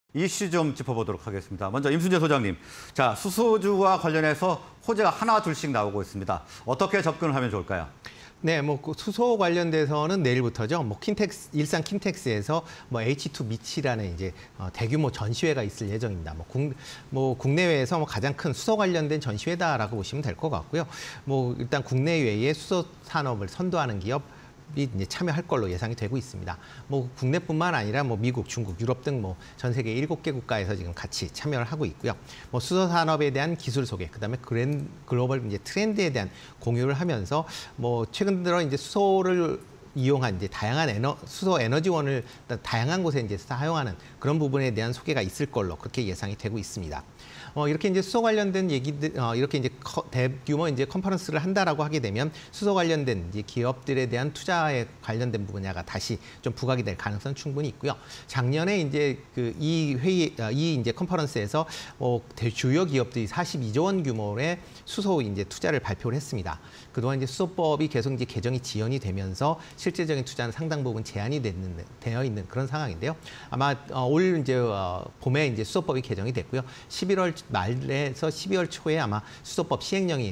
이슈 좀 짚어보도록 하겠습니다. 먼저 임순재 소장님, 자 수소주와 관련해서 호재가 하나 둘씩 나오고 있습니다. 어떻게 접근을 하면 좋을까요? 네, 수소 관련돼서는 내일부터죠. 일산 킨텍스에서 H2 미치라는 이제 대규모 전시회가 있을 예정입니다. 국내외에서 가장 큰 수소 관련된 전시회다라고 보시면 될 것 같고요. 일단 국내외에 수소 산업을 선도하는 기업 이제 참여할 걸로 예상이 되고 있습니다. 국내뿐만 아니라 미국, 중국, 유럽 등 전 세계 7개 국가에서 지금 같이 참여를 하고 있고요. 수소 산업에 대한 기술 소개, 그다음에 글로벌 이제 트렌드에 대한 공유를 하면서 최근 들어 이제 수소를 이용한 이제 다양한 수소 에너지원을 다양한 곳에 이제 사용하는 그런 부분에 대한 소개가 있을 걸로 그렇게 예상이 되고 있습니다. 이렇게 이제 수소 관련된 얘기들, 이렇게 이제 대규모 이제 컨퍼런스를 한다라고 하게 되면 수소 관련된 이제 기업들에 대한 투자에 관련된 분야가 다시 좀 부각이 될 가능성 충분히 있고요. 작년에 이제 이 이제 컨퍼런스에서 주요 기업들이 42조 원 규모의 수소 이제 투자를 발표를 했습니다. 그동안 이제 수소법이 계속 이제 개정이 지연이 되면서 실제적인 투자는 상당 부분 제한이 되어 있는 그런 상황인데요. 아마 올 이제 봄에 이제 수소법이 개정이 됐고요. 11월 말에서 12월 초에 아마 수소법 시행령이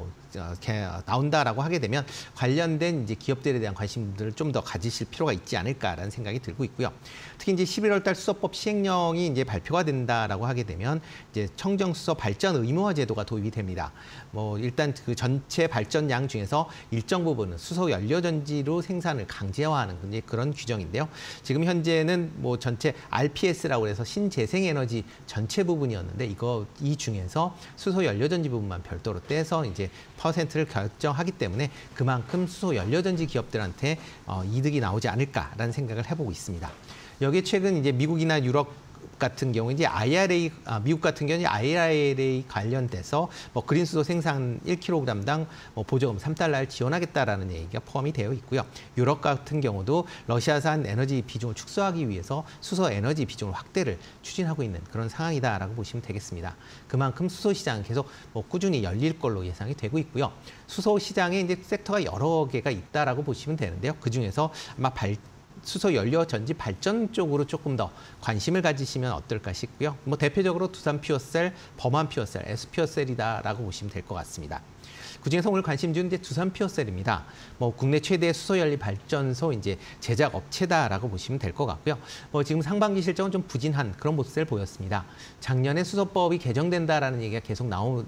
나온다라고 하게 되면 관련된 이제 기업들에 대한 관심들을 좀 더 가지실 필요가 있지 않을까라는 생각이 들고 있고요. 특히 이제 11월 달 수소법 시행령이 이제 발표가 된다라고 하게 되면 이제 청정수소 발전 의무화 제도가 도입이 됩니다. 일단 그 전체 발전량 중에서 일정 부분은 수소 연료 전지로 생산을 강제화하는 그런 규정인데요. 지금 현재는 전체 RPS라고 해서 신재생에너지 전체 부분이었는데 이 중에서 수소 연료 전지 부분만 별도로 떼서 이제 퍼센트를 결정하기 때문에 그만큼 수소 연료전지 기업들한테 이득이 나오지 않을까라는 생각을 해보고 있습니다. 여기에 최근 이제 미국이나 유럽 같은 경우 이제 미국 같은 경우는 IRA 관련돼서 그린수소 생산 1kg당 보조금 $3를 지원하겠다라는 얘기가 포함이 되어 있고요. 유럽 같은 경우도 러시아산 에너지 비중을 축소하기 위해서 수소 에너지 비중을 확대를 추진하고 있는 그런 상황이다라고 보시면 되겠습니다. 그만큼 수소 시장은 계속 꾸준히 열릴 걸로 예상이 되고 있고요. 수소 시장에 이제 섹터가 여러 개가 있다라고 보시면 되는데요. 그 중에서 아마 수소 연료 전지 발전 쪽으로 조금 더 관심을 가지시면 어떨까 싶고요. 대표적으로 두산 퓨어셀, 범한 퓨어셀, S 퓨어셀이다라고 보시면 될 것 같습니다. 그중에서 오늘 관심 주는 게 두산 퓨어셀입니다. 국내 최대 수소 연료 발전소 이제 제작 업체다라고 보시면 될 것 같고요. 지금 상반기 실적은 좀 부진한 그런 모습을 보였습니다. 작년에 수소법이 개정된다라는 얘기가 계속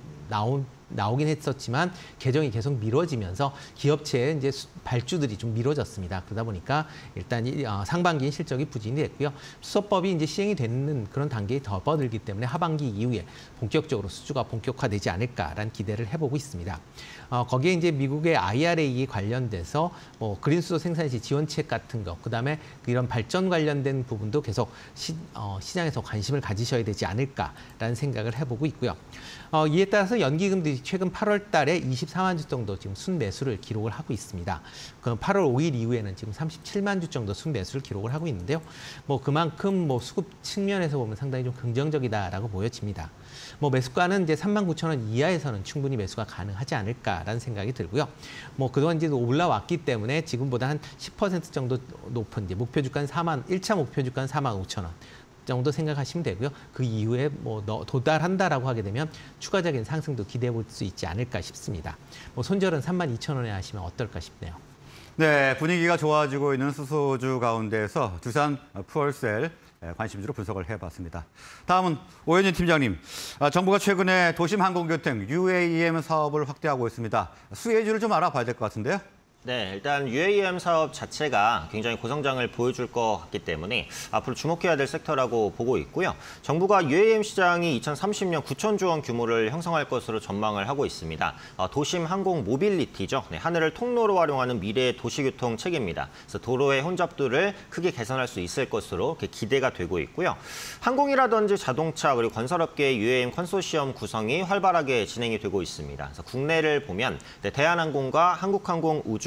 나오긴 했었지만 개정이 계속 미뤄지면서 기업체의 이제 발주들이 좀 미뤄졌습니다. 그러다 보니까 일단 상반기 실적이 부진이 됐고요. 수소법이 이제 시행이 되는 그런 단계에 접어들기 때문에 하반기 이후에 본격적으로 수주가 본격화되지 않을까라는 기대를 해보고 있습니다. 거기에 이제 미국의 IRA 관련돼서 그린수소 생산 시 지원책 같은 거, 그다음에 이런 발전 관련된 부분도 계속 시장에서 관심을 가지셔야 되지 않을까라는 생각을 해보고 있고요. 이에 따라서 연기금들이 최근 8월 달에 24만 주 정도 지금 순매수를 기록을 하고 있습니다. 그 8월 5일 이후에는 지금 37만 주 정도 순매수를 기록을 하고 있는데요. 그만큼 수급 측면에서 보면 상당히 좀 긍정적이다라고 보여집니다. 매수가는 이제 39,000원 이하에서는 충분히 매수가 가능하지 않을까라는 생각이 들고요. 그동안 이제 올라왔기 때문에 지금보다 한 10% 정도 높은 이제 목표 주가는 1차 목표 주가는 45,000원. 정도 생각하시면 되고요. 그 이후에 도달한다라고 하게 되면 추가적인 상승도 기대해 볼 수 있지 않을까 싶습니다. 손절은 32,000원에 하시면 어떨까 싶네요. 네, 분위기가 좋아지고 있는 수소주 가운데에서 두산 퓨어셀 관심주로 분석을 해봤습니다. 다음은 오현진 팀장님, 정부가 최근에 도심 항공교통 UAM 사업을 확대하고 있습니다. 수혜주를 좀 알아봐야 될 것 같은데요. 네, 일단 UAM 사업 자체가 굉장히 고성장을 보여줄 것 같기 때문에 앞으로 주목해야 될 섹터라고 보고 있고요. 정부가 UAM 시장이 2030년 9천조 원 규모를 형성할 것으로 전망을 하고 있습니다. 도심 항공 모빌리티죠. 네, 하늘을 통로로 활용하는 미래의 도시교통 체계입니다. 그래서 도로의 혼잡도를 크게 개선할 수 있을 것으로 기대가 되고 있고요. 항공이라든지 자동차 그리고 건설업계의 UAM 컨소시엄 구성이 활발하게 진행이 되고 있습니다. 그래서 국내를 보면 대한항공과 한국항공 우주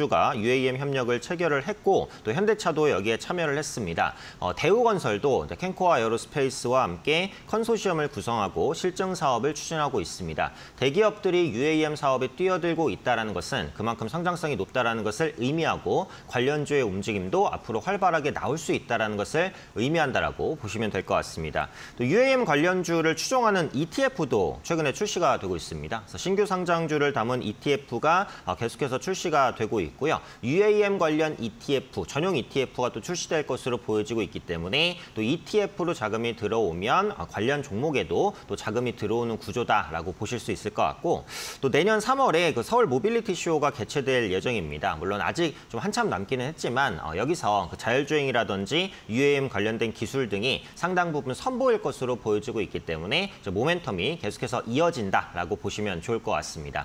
모두가 UAM 협력을 체결을 했고 또 현대차도 여기에 참여를 했습니다. 대우건설도 캔코아 에어로스페이스와 함께 컨소시엄을 구성하고 실증 사업을 추진하고 있습니다. 대기업들이 UAM 사업에 뛰어들고 있다는 것은 그만큼 성장성이 높다는 것을 의미하고 관련주의 움직임도 앞으로 활발하게 나올 수 있다는 것을 의미한다라고 보시면 될 것 같습니다. 또 UAM 관련주를 추종하는 ETF도 최근에 출시가 되고 있습니다. 그래서 신규 상장주를 담은 ETF가 계속해서 출시가 되고 있고요. UAM 관련 ETF, 전용 ETF가 또 출시될 것으로 보여지고 있기 때문에 또 ETF로 자금이 들어오면 관련 종목에도 또 자금이 들어오는 구조다라고 보실 수 있을 것 같고 또 내년 3월에 그 서울 모빌리티 쇼가 개최될 예정입니다. 물론 아직 좀 한참 남기는 했지만 여기서 그 자율주행이라든지 UAM 관련된 기술 등이 상당 부분 선보일 것으로 보여지고 있기 때문에 모멘텀이 계속해서 이어진다라고 보시면 좋을 것 같습니다.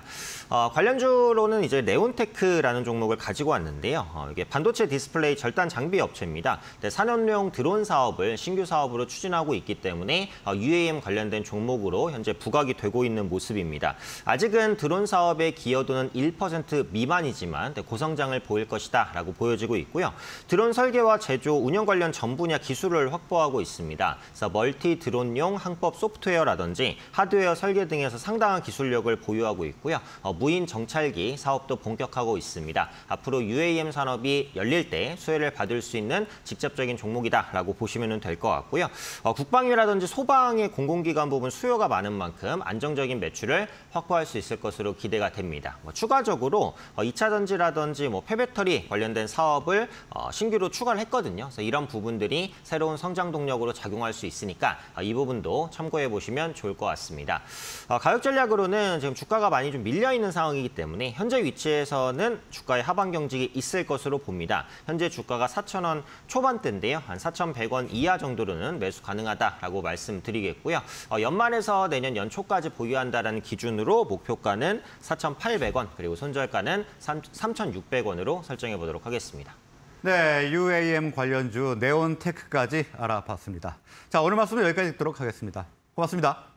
관련주로는 이제 네온테크라는 종목을 가지고 왔는데요. 이게 반도체 디스플레이 절단 장비 업체입니다. 4년용 드론 사업을 신규 사업으로 추진하고 있기 때문에 UAM 관련된 종목으로 현재 부각이 되고 있는 모습입니다. 아직은 드론 사업의 기여도는 1% 미만이지만 고성장을 보일 것이다라고 보여지고 있고요. 드론 설계와 제조, 운영 관련 전 분야 기술을 확보하고 있습니다. 그래서 멀티 드론용 항법 소프트웨어라든지 하드웨어 설계 등에서 상당한 기술력을 보유하고 있고요. 무인 정찰기 사업도 본격화하고 있습니다. 앞으로 UAM 산업이 열릴 때 수혜를 받을 수 있는 직접적인 종목이다라고 보시면 될 것 같고요. 국방이라든지 소방의 공공기관 부분 수요가 많은 만큼 안정적인 매출을 확보할 수 있을 것으로 기대가 됩니다. 추가적으로 2차 전지라든지 폐배터리 관련된 사업을 신규로 추가를 했거든요. 그래서 이런 부분들이 새로운 성장 동력으로 작용할 수 있으니까 이 부분도 참고해 보시면 좋을 것 같습니다. 가격 전략으로는 지금 주가가 많이 좀 밀려 있는 상황이기 때문에 현재 위치에서는 주가의 하방 경직이 있을 것으로 봅니다. 현재 주가가 4,000원 초반대인데요. 한 4,100원 이하 정도로는 매수 가능하다라고 말씀드리겠고요. 연말에서 내년 연초까지 보유한다라는 기준으로 목표가는 4,800원 그리고 손절가는 3,600원으로 설정해 보도록 하겠습니다. 네, UAM 관련주 네온테크까지 알아봤습니다. 자, 오늘 말씀은 여기까지 듣도록 하겠습니다. 고맙습니다.